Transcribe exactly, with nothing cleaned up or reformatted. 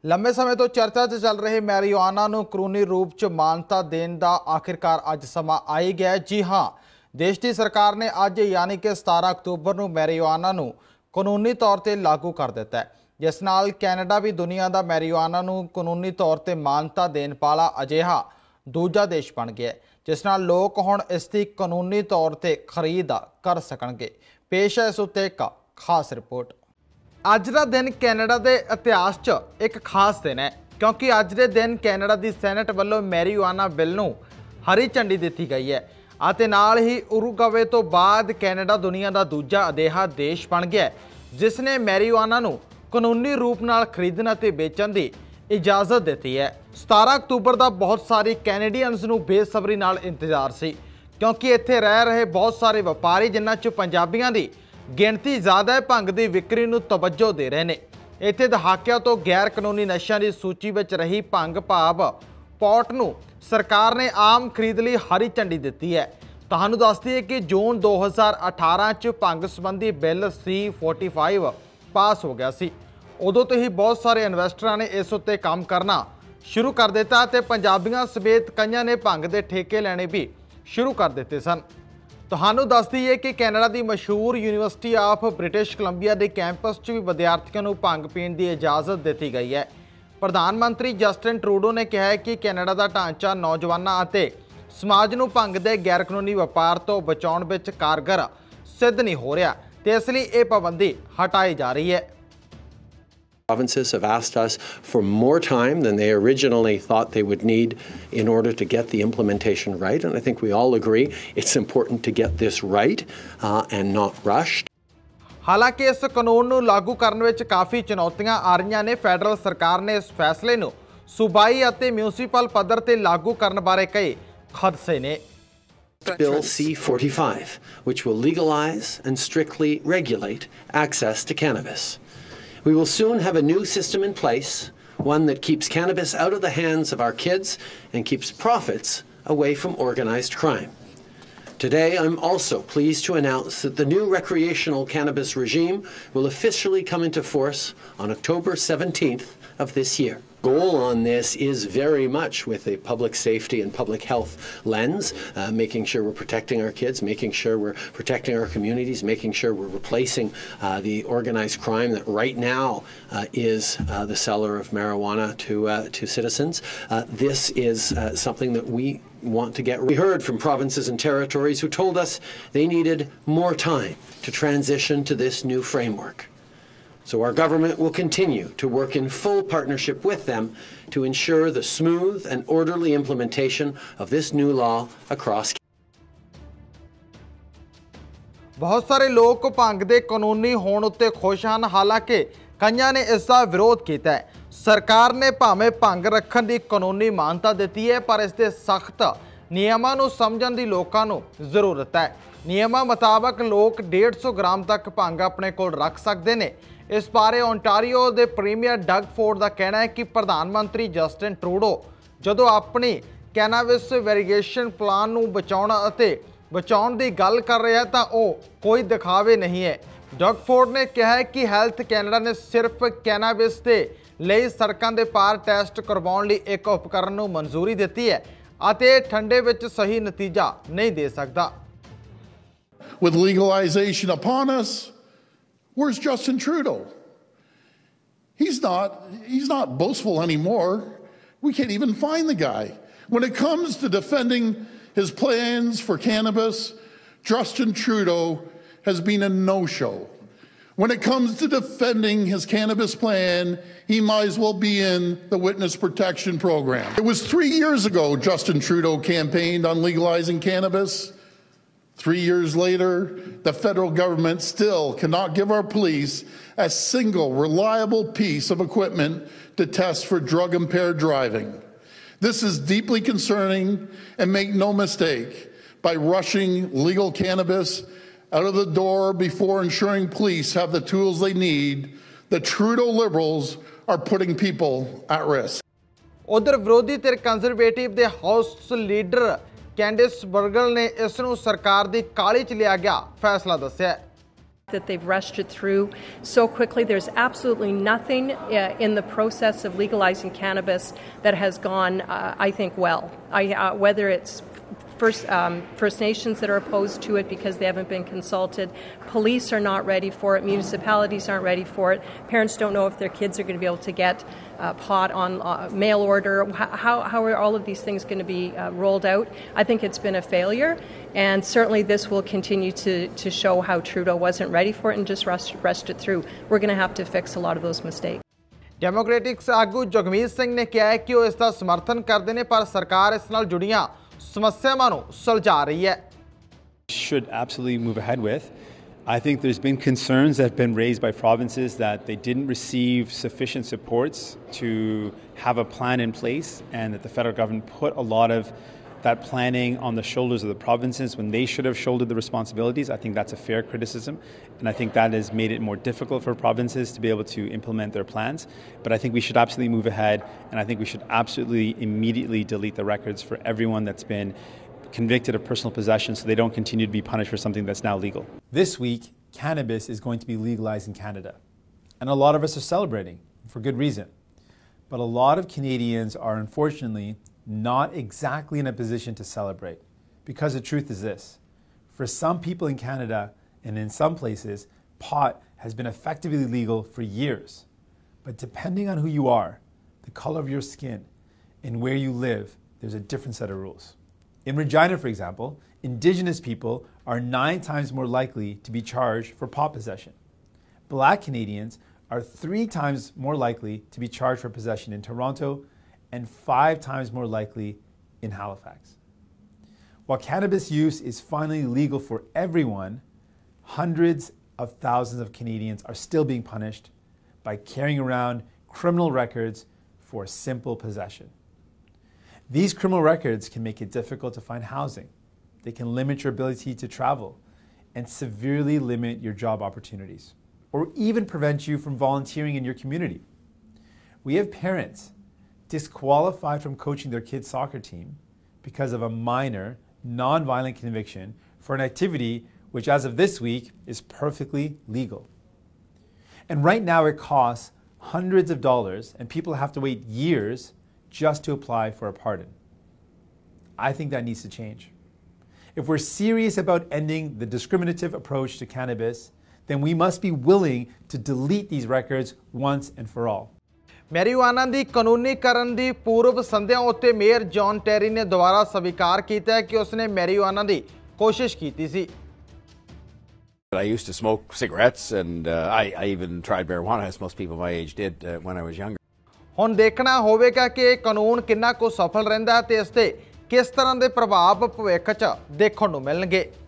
लंबे समय तो चर्चा च चल रहे मैरिजुआना ਨੂੰ ਕਾਨੂੰਨੀ रूप च मानता देने का आखिरकार अज समा आ ही गया। जी हाँ, देश की सरकार ने अज यानी कि सतारह अक्तूबर ਨੂੰ मैरिजुआना ਨੂੰ कानूनी तौर पर लागू कर दिता है, जिस नाल कैनेडा भी दुनिया का मैरिजुआना ਨੂੰ कानूनी तौर पर मानता देने वाला अजिहा दूजा देश बन गया है, जिस नाल लोग हुण इसकी कानूनी तौर पर खरीद कर सकणगे। पेश है इस उत्ते एक खास रिपोर्ट। अज का दिन कैनेडा के इतिहास च एक खास दिन है, क्योंकि अज के दिन कैनेडा की सैनट वालों मैरिजुआना बिल नूं हरी झंडी दी गई है ਅਤੇ नाल ही उरुग्वे तो बाद कैनेडा दुनिया का दूजा अजिहा देश बन गया जिस ने मैरिजुआना नूं कानूनी रूप नाल खरीदण ਅਤੇ बेचण की इजाजत दी है। सतारह अक्तूबर का बहुत सारे कैनेडियंस नूं बेसब्री नाल इंतजार सी, क्योंकि इत्थे रह रहे बहुत सारे व्यापारी जिन्हां च पंजाबियों की गिणती ज़्यादा भंग की विक्री नूं तवज्जो दे रहे हैं। इत्थे दहाकिਆਂ तो गैर कानूनी नशिਆਂ की सूची में रही भंग भाव पॉट नूं सरकार ने आम खरीद लई हरी झंडी दी है। तुहानूं दस दईए कि जून दो हज़ार अठारह च भंग संबंधी bill C forty five pass हो गया सी। उदों तो ही बहुत सारे इन्वेस्टरां ने इस उत्ते काम करना शुरू कर दिता ते पंजाबियों समेत कईयां ने भंग के ठेके लैणे भी शुरू कर दिते सन। तुहानूं दस दईए कि कैनेडा की मशहूर यूनीवर्सिटी ऑफ ब्रिटिश कोलंबिया के कैंपस च भी विद्यार्थियों को भंग पीण की इजाजत दी गई है। प्रधानमंत्री जस्टिन ट्रूडो ने कहा है कि कैनेडा का ढांचा नौजवानों और समाज नूं भंग के गैर कानूनी व्यापार तो बचाउण विच कारगर सिद्ध नहीं हो रहा, तो इसलिए यह पाबंदी हटाई जा रही है। Provinces have asked us for more time than they originally thought they would need in order to get the implementation right, and I think we all agree it's important to get this right uh, and not rushed. हालांकि इस कानून ਨੂੰ लागू करने ਵਿੱਚ काफ़ी चुनौतियां आ रही ने। फैडरल सरकार ने इस फैसले ਨੂੰ सूबाई ਅਤੇ म्यूनसिपल पद्धर ਤੇ लागू ਕਰਨ ਬਾਰੇ ਕਈ ਖਦਸ਼ੇ ਨੇ। Bill C forty-five, which will legalize and strictly regulate access to cannabis. We will soon have a new system in place, one that keeps cannabis out of the hands of our kids and keeps profits away from organized crime. Today, I'm also pleased to announce that the new recreational cannabis regime will officially come into force on October seventeenth of this year. Goal on this is very much with a public safety and public health lens, uh, making sure we're protecting our kids, making sure we're protecting our communities, making sure we're replacing uh, the organized crime that right now uh, is uh, the seller of marijuana to uh, to citizens. Uh, this is uh, something that we want to get. We heard from provinces and territories who told us they needed more time to transition to this new framework. So our government will continue to work in full partnership with them to ensure the smooth and orderly implementation of this new law across. बहुत सारे लोग भंग दे कानूनी होण उत्ते खुश हैं, हालांकि कईयां ने इसका विरोध किया है। सरकार ने भावें भंग रखण दी कानूनी मानता दी है, पर इसके सख्त नियमां नूं समझण दी लोकां नूं जरूरत है। नियमां मुताबक लोग डेढ़ सौ ग्राम तक भंग अपने कोल रख सकते हैं। इस बारे ओंटारियो के प्रीमियर डग फोर्ड का कहना है कि प्रधानमंत्री जस्टिन ट्रूडो जदों अपनी कैनाबिस वेरीगेशन प्लान नूं बचाउण अते बचाउण दी गल कर रहे हैं तो वो कोई दिखावे नहीं है। डग फोर्ड ने कहा है कि हैल्थ कैनेडा ने सिर्फ कैनाबिस के लिए सड़कों के पार टैसट करवाउण लई एक उपकरण नूं मंजूरी दी है अते ठंडे विच सही नतीजा नहीं दे सकता। With legalization upon us, where's Justin Trudeau? He's not, he's not boastful anymore. We can't even find the guy. When it comes to defending his plans for cannabis, Justin Trudeau has been a no-show. When it comes to defending his cannabis plan, he might as well be in the witness protection program. It was three years ago Justin Trudeau campaigned on legalizing cannabis. Three years later, the federal government still cannot give our police a single reliable piece of equipment to test for drug-impaired driving. This is deeply concerning, and make no mistake, by rushing legal cannabis out of the door before ensuring police have the tools they need, the Trudeau Liberals are putting people at risk. उधर विरोधी धिर conservative के house leader कैंडिस burgle ने इस नूं सरकार की काली च लिया गया फैसला दस्सिया। That they've rushed it through so quickly. There's absolutely nothing uh, in the process of legalizing cannabis that has gone, uh, I think, well. I, uh, whether it's First, um, First Nations that are opposed to it because they haven't been consulted. Police are not ready for it. Municipalities aren't ready for it. Parents don't know if their kids are going to be able to get uh, pot on uh, mail order. How, how are all of these things going to be uh, rolled out? I think it's been a failure, and certainly this will continue to, to show how Trudeau wasn't ready for it and just rushed, rushed it through. We're going to have to fix a lot of those mistakes. ਡੈਮੋਕ੍ਰੈਟਿਕਸ ਆਗੂ ਜਗਮੀਤ ਸਿੰਘ ਨੇ ਕਿਹਾ ਹੈ ਕਿ ਉਹ ਇਸ ਦਾ ਸਮਰਥਨ ਕਰਦੇ ਨੇ ਪਰ ਸਰਕਾਰ ਇਸ ਨਾਲ ਜੁੜੀਆਂ ਸਮੱਸਿਆਵਾਂ ਨੂੰ ਸੁਲਝਾ ਰਹੀ ਹੈ। Should absolutely move ahead with. I think there's been concerns that have been raised by provinces that they didn't receive sufficient supports to have a plan in place, and that the federal government put a lot of that planning on the shoulders of the provinces when they should have shouldered the responsibilities. I think that's a fair criticism, and I think that has made it more difficult for provinces to be able to implement their plans. But I think we should absolutely move ahead, and I think we should absolutely immediately delete the records for everyone that's been convicted of personal possession so they don't continue to be punished for something that's now legal. This week, cannabis is going to be legalized in Canada, and a lot of us are celebrating for good reason. But a lot of Canadians are unfortunately not exactly in a position to celebrate, because the truth is this: for some people in Canada and in some places, pot has been effectively legal for years. But depending on who you are, the color of your skin, and where you live, there's a different set of rules. In Regina, for example, Indigenous people are nine times more likely to be charged for pot possession. Black Canadians are three times more likely to be charged for possession in Toronto and five times more likely in Halifax. While cannabis use is finally legal for everyone, hundreds of thousands of Canadians are still being punished by carrying around criminal records for simple possession. These criminal records can make it difficult to find housing. They can limit your ability to travel and severely limit your job opportunities, or even prevent you from volunteering in your community. We have parents disqualified from coaching their kids' soccer team because of a minor, non-violent conviction for an activity which, as of this week, is perfectly legal. And right now it costs hundreds of dollars, and people have to wait years just to apply for a pardon. I think that needs to change. If we're serious about ending the discriminative approach to cannabis, then we must be willing to delete these records once and for all. ਮੈਰੀਜੁਆਨਾ ਦੀ ਕਾਨੂੰਨੀਕਰਨ ਦੀ ਪੂਰਵ ਸੰਧਿਆ ਉੱਤੇ mayor John ਟੈਰੀ ਨੇ ਦੁਬਾਰਾ ਸਵੀਕਾਰ ਕੀਤਾ ਹੈ ਕਿ ਉਸਨੇ ਮੈਰੀਜੁਆਨਾ ਦੀ ਕੋਸ਼ਿਸ਼ ਕੀਤੀ ਸੀ। I used to smoke cigarettes, and uh, I, I even tried marijuana, as most people my age did uh, when I was younger. ਹੁਣ ਦੇਖਣਾ ਹੋਵੇਗਾ ਕਿ ਇਹ ਕਾਨੂੰਨ ਕਿੰਨਾ ਕੁ ਸਫਲ ਰਹਿੰਦਾ ਹੈ ਤੇ ਇਸ ਤੇ ਕਿਸ ਤਰ੍ਹਾਂ ਦੇ ਪ੍ਰਭਾਵ ਭਵਿੱਖ 'ਚ ਦੇਖਣ ਨੂੰ ਮਿਲਣਗੇ।